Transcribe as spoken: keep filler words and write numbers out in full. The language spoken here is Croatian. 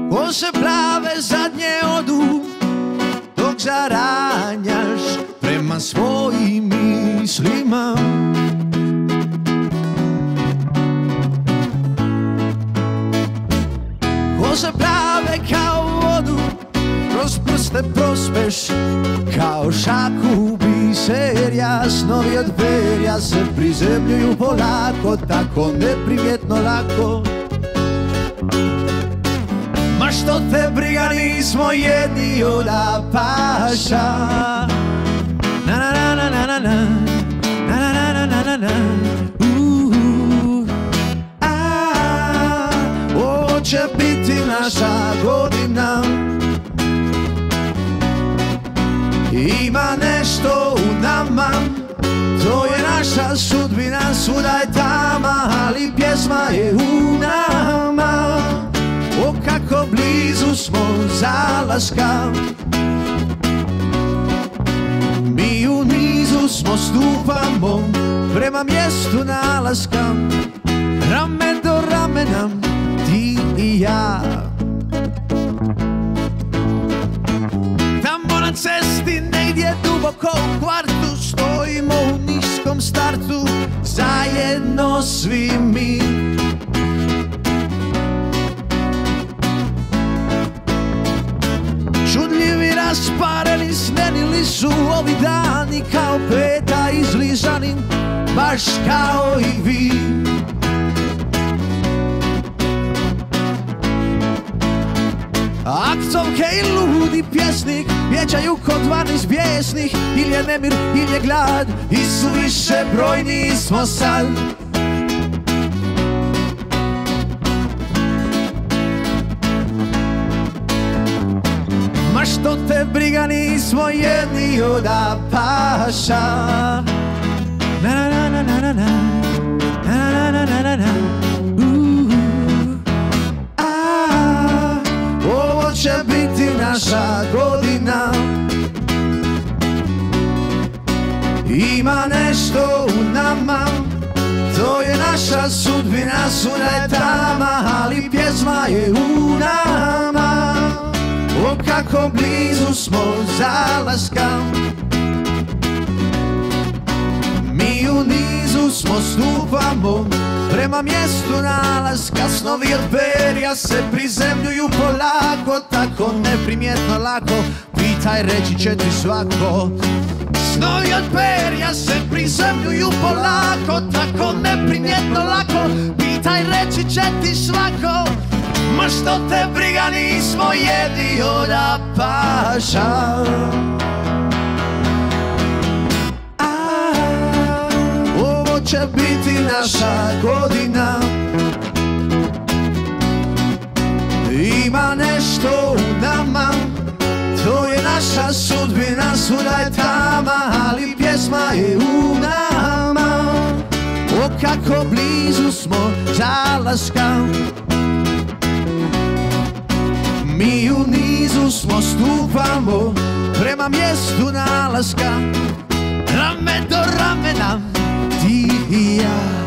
Kose plave zadnje odu dok zaranjaš prema svojim mislima. Kose plave kao vodu kroz prste prospeš kao šaku biserja. Snovi od perja se prizemljuju polako, tako neprimjetno lako. Ma što te briga, nismo jedni od apaša. Na na na na na na na na na na na na na. Ovo će biti naša godina. Ima nešto u nama, to je naša sudbina. Svuda je tama, ali pjesma je u nama. O kako blizu smo zalaska, mi u nizu smo, stupamo prema mjestu nalaska. Rame do ramena, ti i ja. Tamo na cesti negdje duboko u kvartu stojimo u niskom startu, zajedno svi mi. Čudljivi, raspareni, snenili su ovi dani kao peta izlizani, baš kao i vi. Aktovke i ludi pjesnik vjeđaju kod dvanaest bijesnih. Ili je nemir, ili je glad, i suviše brojni smo sad. Ma što te briga, nismo jedni od apaša. Na na na na na na na na na na na. Ovo će biti naša godina. Ima nešto u nama, to je naša sudbina. Svuda je tama, ali pjesma je u nama. O kako blizu smo zalaska, mi u nizu smo, stupamo prema mjestu nalaska. Snovi od perja se prizemljuju polako, tako neprimjetno lako. Pitaj, reći će ti svako. Snovi od perja se prizemljuju polako, tako neprimjetno lako. Pitaj, reći će ti svako. Ma što te briga, nismo jedni od apaša. Ovo će biti naša godina. Ima nešto u nama, to je naša sudbina. Svuda je tama, ali pjesma je u nama. O kako blizu smo zalaska, mi u nizu smo, stupamo prema mjestu nalaska. Rame do ramena, ti i ja.